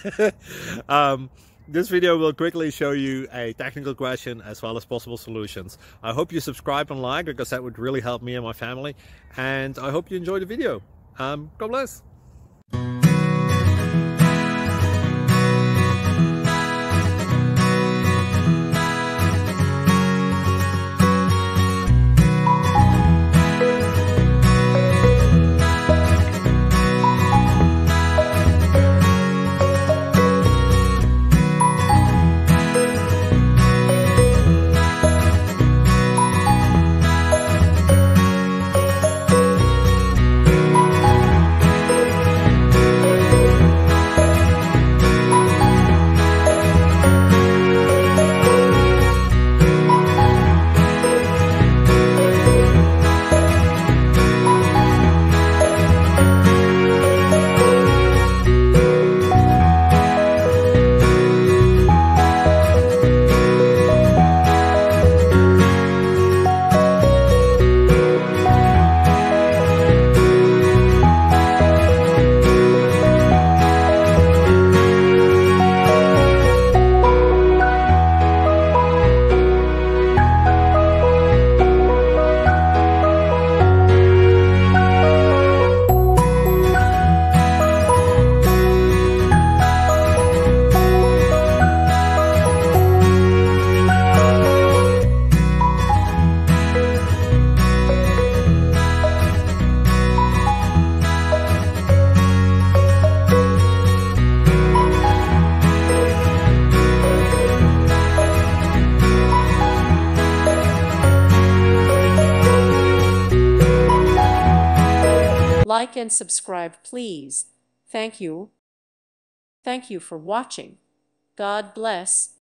This video will quickly show you a technical question as well as possible solutions. I hope you subscribe and like, because that would really help me and my family. And I hope you enjoy the video. God bless. Like and subscribe, please. Thank you. Thank you for watching. God bless.